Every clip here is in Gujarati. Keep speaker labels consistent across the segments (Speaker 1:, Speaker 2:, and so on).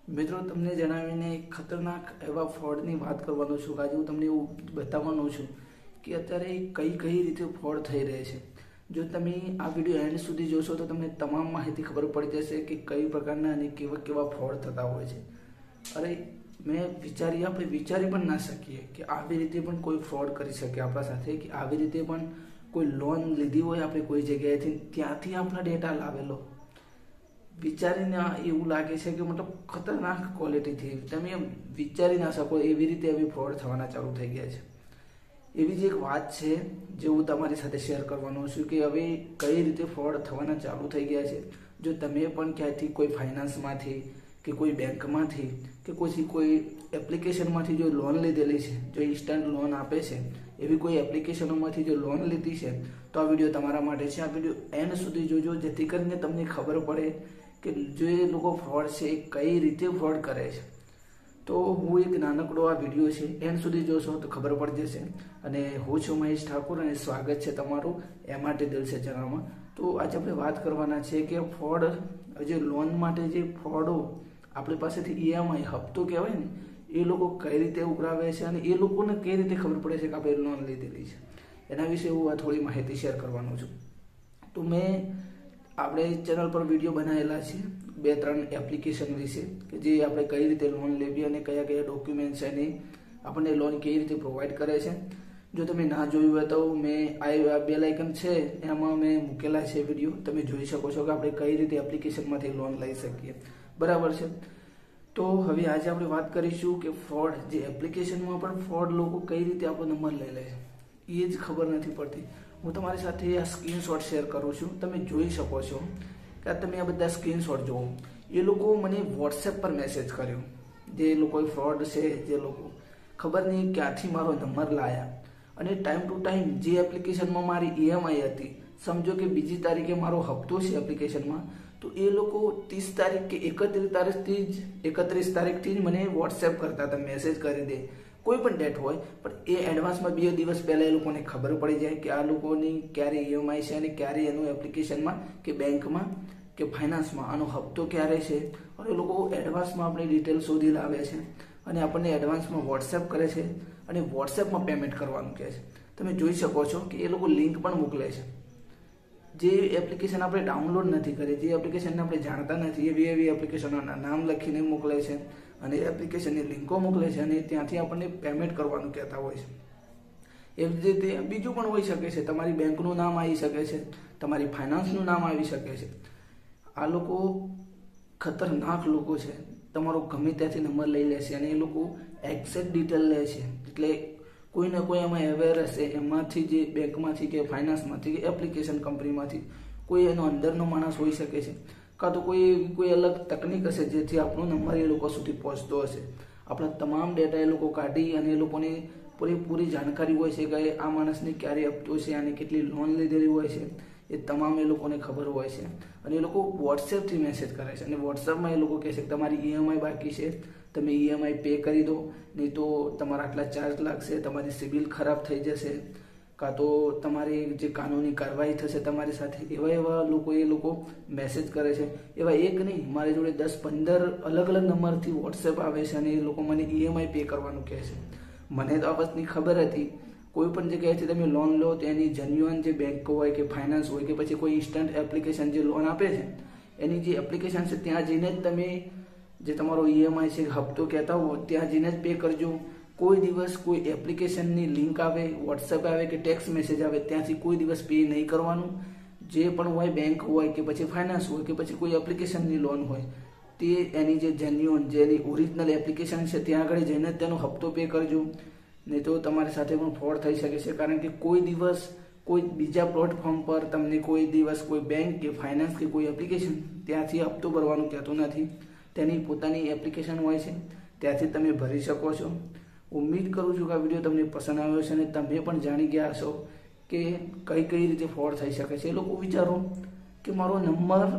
Speaker 1: મિત્રો તમને જણાવીને ખતરનાક એવા ફ્રોડની વાત કરવાનો છું. આજે હું તમને એવું બતાવવાનો છું કે અત્યારે કઈ કઈ રીતે ફ્રોડ થઈ રહે છે. જો તમે આ વિડીયો એન્ડ સુધી જોશો તો તમને તમામ માહિતી ખબર પડી જશે કે કઈ પ્રકારના અને કેવા કેવા ફ્રોડ થતા હોય છે. અરે આપણે વિચારી પણ ના શકીએ કે આવી રીતે પણ કોઈ ફ્રોડ કરી શકે આપણા સાથે, કે આવી રીતે પણ કોઈ લોન લીધી હોય આપણે કોઈ જગ્યાએથી, ત્યાંથી આપણા ડેટા લાવેલો. વિચારીને એવું લાગે છે કે મતલબ ખતરનાક ક્વોલિટીથી તમે વિચારી ના શકો એવી રીતે એવી ફ્રોડ થવાના ચાલુ થઈ ગયા છે. એવી જ એક વાત છે જે હું તમારી સાથે શેર કરવાનો છું કે હવે કઈ રીતે ફ્રોડ થવાના ચાલુ થઈ ગયા છે. જો તમે પણ ક્યાંયથી કોઈ ફાઇનાન્સમાંથી કે કોઈ બેંકમાંથી કે કોઈ એપ્લિકેશનમાંથી જો લોન લીધેલી છે, જો ઇન્સ્ટન્ટ લોન આપે છે એવી કોઈ એપ્લિકેશનોમાંથી જો લોન લીધી છે તો આ વિડીયો તમારા માટે છે. આ વિડીયો એન્ડ સુધી જોજો જેથી કરીને તમને ખબર પડે કે જે લોકો ફ્રોડ છે એ કઈ રીતે ફ્રોડ કરે છે. તો હું એક નાનકડો આ વિડીયો છે એન્ડ સુધી જોશો તો ખબર પડી જશે. અને હું છું મહેશ ઠાકોર અને સ્વાગત છે તમારું એ માટે દિલ છે ચેનલમાં. તો આજે આપણે વાત કરવાના છે કે ફ્રોડ, જે લોન માટે જે ફ્રોડો આપણી પાસેથી ઈએમઆઈ હપ્તો કહેવાય ને એ લોકો કઈ રીતે ઉઘરાવે છે અને એ લોકોને કઈ રીતે ખબર પડે છે કે આપણે લોન લીધેલી છે, એના વિશે હું આ થોડી માહિતી શેર કરવાનો છું. તો આપણે ચેનલ પર વિડીયો બનાવેલા છે 2-3 એપ્લિકેશન વિશે કે જે આપણે કઈ રીતે લોન લેવી અને કયા કયા ડોક્યુમેન્ટ છે અને આપણને લોન કેવી રીતે પ્રોવાઈડ કરે છે. જો તમે ના જોયું હોય તો મેં આ બેલ આઇકન છે એમાં મેં મૂકેલા છે વિડીયો, તમે જોઈ શકો છો કે આપણે કઈ રીતે એપ્લિકેશનમાંથી લોન લઈ શકીએ. બરાબર છે. તો હવે આજે આપણે વાત કરીશું કે ફ્રોડ, જે એપ્લિકેશનમાં પણ ફ્રોડ લોકો કઈ રીતે આપણો નંબર લઈ લે છે એ જ ખબર નથી પડતી. હું તમારી સાથે આ સ્ક્રીનશોટ શેર કરું છું, તમે જોઈ શકો છો કે તમે આ બધા સ્ક્રીનશોટ જુઓ. એ લોકો મને વોટ્સએપ પર મેસેજ કર્યો, જે લોકો ફ્રોડ છે, જે લોકો ખબર નહીં ક્યાંથી મારો નંબર લાયા અને ટાઈમ ટુ ટાઈમ જે એપ્લિકેશનમાં મારી ઈએમઆઈ હતી, સમજો કે બીજી તારીખે મારો હપ્તો છે એપ્લિકેશનમાં, તો એ લોકો 30 તારીખ કે 31 તારીખથી જ મને વોટ્સએપ કરતા હતા, મેસેજ કરી દે, કોઈ પણ ડેટ હોય પણ એ એડવાન્સમાં 2 દિવસ પહેલાં એ લોકોને ખબર પડી જાય કે આ લોકોની ક્યારે ઈએમઆઈ છે અને ક્યારે એનું એપ્લિકેશનમાં કે બેંકમાં કે ફાઇનાન્સમાં આનો હપ્તો ક્યારે છે. અને એ લોકો એડવાન્સમાં આપણી ડિટેલ શોધી લાવે છે અને આપણને એડવાન્સમાં વોટ્સએપ કરે છે અને વોટ્સએપમાં પેમેન્ટ કરવાનું કહે છે. તમે જોઈ શકો છો કે એ લોકો લિંક પણ મોકલે છે. જે એપ્લિકેશન આપણે ડાઉનલોડ નથી કરી, જે એપ્લિકેશનને આપણે જાણતા નથી, એવી એપ્લિકેશનોના નામ લખીને મોકલે છે અને એપ્લિકેશનની લિંકો મોકલે છે અને ત્યાંથી આપણને પેમેન્ટ કરવાનું કહેતા હોય છે. એવી રીતે બીજું પણ હોઈ શકે છે, તમારી બેંકનું નામ આવી શકે છે, તમારી ફાઇનાન્સનું નામ આવી શકે છે. આ લોકો ખતરનાક લોકો છે. તમારો ગમે ત્યાંથી નંબર લઈ લે છે અને એ લોકો એક્ઝેક્ટ ડિટેલ લે છે. એટલે કોઈ ને કોઈ એમાં અવેર હશે, એમાંથી જે બેંકમાંથી કે ફાઇનાન્સમાંથી કે એપ્લિકેશન કંપનીમાંથી કોઈ એનો અંદરનો માણસ હોઈ શકે છે, કાં તો કોઈ અલગ તકનિક હશે જેથી આપણો નંબર એ લોકો સુધી પહોંચતો હશે. આપણા તમામ ડેટા એ લોકો કાઢી અને એ લોકોની પૂરેપૂરી જાણકારી હોય છે કે આ માણસને ક્યારે હપ્તો છે, આને કેટલી લોન લીધેલી હોય છે, એ તમામ એ લોકોને ખબર હોય છે. અને એ લોકો વોટ્સએપથી મેસેજ કરે છે અને વોટ્સએપમાં એ લોકો કહે છે કે તમારી ઈએમઆઈ બાકી છે, તમે ઈએમઆઈ પે કરી દો, નહીં તો તમારા આટલા ચાર્જ લાગશે, તમારી સિબિલ ખરાબ થઈ જશે, કાં તો તમારી જે કાનૂની કાર્યવાહી થશે તમારી સાથે. એવા એ લોકો મેસેજ કરે છે. એવા એક નહીં, મારી જોડે 10-15 અલગ અલગ નંબરથી વોટ્સએપ આવે છે અને એ લોકો મને ઈએમઆઈ પે કરવાનું કહે છે. મને તો આ વસ્તુની ખબર હતી, કોઈ પણ જગ્યાએથી તમે લોન લો તો એની જેન્યુઅન જે બેંક હોય કે ફાઇનાન્સ હોય કે પછી કોઈ ઇન્સ્ટન્ટ એપ્લિકેશન જે લોન આપે છે એની જે એપ્લિકેશન છે ત્યાં જઈને જ તમે જે તમારો ઈએમઆઈ છે હપ્તો કહેતા હો ત્યાં જઈને જ પે કરજો. કોઈ દિવસ કોઈ એપ્લિકેશનની લિંક આવે, વોટ્સએપ આવે કે ટેક્સ્ટ મેસેજ આવે ત્યાંથી કોઈ દિવસ પે નહીં કરવાનું. જે પણ હોય, બેંક હોય કે પછી ફાઇનાન્સ હોય કે પછી કોઈ એપ્લિકેશનની લોન હોય, તે એની જે જેન્યુઅન, જે એની ઓરિજિનલ એપ્લિકેશન છે ત્યાં આગળ જઈને જ તેનો હપ્તો પે કરજો. નહીં તો તમારી સાથે પણ ફ્રોડ થઈ શકે છે. કારણ કે કોઈ દિવસ કોઈ બીજા પ્લેટફોર્મ પર તમને કોઈ દિવસ કોઈ બેંક કે ફાઇનાન્સ કે કોઈ એપ્લિકેશન ત્યાંથી હપ્તો ભરવાનું કહેતું નથી. તેની પોતાની એપ્લિકેશન હોય છે, ત્યાંથી તમે ભરી શકો છો. ઉમ્મીદ કરું છું કે આ વિડીયો તમને પસંદ આવ્યો છે અને તમે પણ જાણી ગયા હશો કે કઈ રીતે ફ્રોડ થઈ શકે છે. એ લોકો વિચારો કે મારો નંબર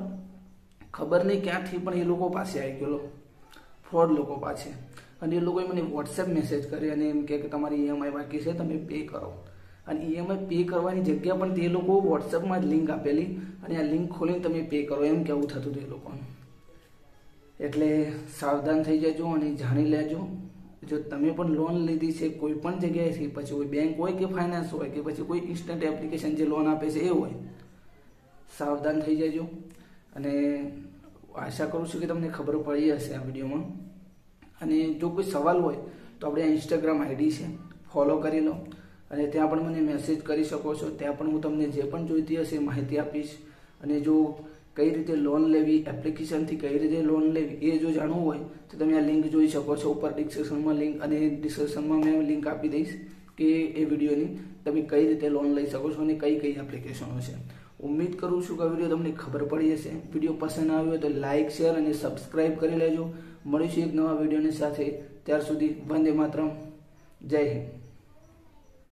Speaker 1: ખબર નહીં ક્યાંથી પણ એ લોકો પાસે આવી ગયેલો, ફ્રોડ લોકો પાસે, અને એ લોકોએ મને વોટ્સએપ મેસેજ કરી અને એમ કે તમારી ઈએમઆઈ બાકી છે, તમે પે કરો. અને ઈએમઆઈ પે કરવાની જગ્યા પણ તે લોકો વોટ્સએપમાં જ લિંક આપેલી અને આ લિંક ખોલીને તમે પે કરો એમ કેવું થતું હતું એ લોકોનું. એટલે સાવધાન થઈ જજો અને જાણી લેજો. જો તમે પણ લોન લીધી છે કોઈ પણ જગ્યાએથી, પછી કોઈ બેંક હોય કે ફાઇનાન્સ હોય કે પછી કોઈ ઇન્સ્ટન્ટ એપ્લિકેશન જે લોન આપે છે એ હોય, સાવધાન થઈ જજો. અને આશા કરું છું કે તમને ખબર પડી હશે આ વિડીયોમાં. અને જો કોઈ સવાલ હોય તો આપણે ઇન્સ્ટાગ્રામ આઈડી છે, ફોલો કરી લો અને ત્યાં પણ મને મેસેજ કરી શકો છો. ત્યાં પણ હું તમને જે પણ જોઈતી હશે માહિતી આપીશ. અને જો કઈ રીતે લોન લેવી, એપ્લિકેશનથી કઈ રીતે લોન લેવી એ જો જાણવું હોય તો તમે આ લિંક જોઈ શકો છો ઉપર ડિસ્ક્રિપ્શનમાં લિંક, અને ડિસ્ક્રિપ્શનમાં મેં લિંક આપી દઈશ કે એ વિડીયોની તમે કઈ રીતે લોન લઈ શકો છો અને કઈ કઈ એપ્લિકેશનો છે. ઉમ્મીદ કરું છું કે આ વિડીયો તમને ખબર પડી હશે. વિડીયો પસંદ આવ્યો હોય તો લાઇક, શેર અને સબસ્ક્રાઇબ કરી લેજો. મળીશું એક નવા વિડીયોની સાથે. ત્યાર સુધી વંદે માતરમ. જય હિન્દ.